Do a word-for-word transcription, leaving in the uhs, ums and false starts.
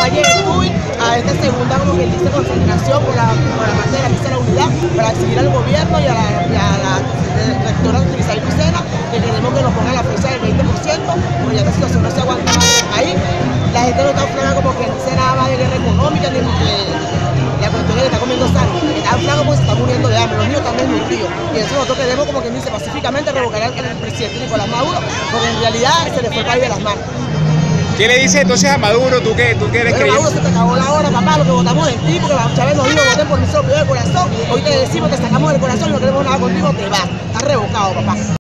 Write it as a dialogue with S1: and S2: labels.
S1: Valle del Tuy a esta segunda, como que dice, concentración por la, por la parte de la Fiesta de la Unidad, para exigir al gobierno y a la, y a la rectora Isabel Lucena que queremos que nos pongan la fecha del veinte por ciento, porque ya esta situación no se aguanta más ahí. La gente no está flaca como que dice nada más de guerra económica, ni porque la cuestión es que está comiendo sangre, está flaco porque se está muriendo de hambre, los niños están desnutridos, y eso nosotros queremos, como quien dice, pacíficamente revocar al presidente Nicolás Maduro, porque en realidad se le fue el país de las manos.
S2: ¿Qué le dices entonces a Maduro, tú que, tú que eres creyente?
S1: Maduro, se te acabó la hora, papá, lo que votamos en ti, porque Chávez nos dijo, voten por nosotros, del corazón, hoy te decimos, te sacamos del corazón y no queremos nada contigo, te vas, estás revocado, papá.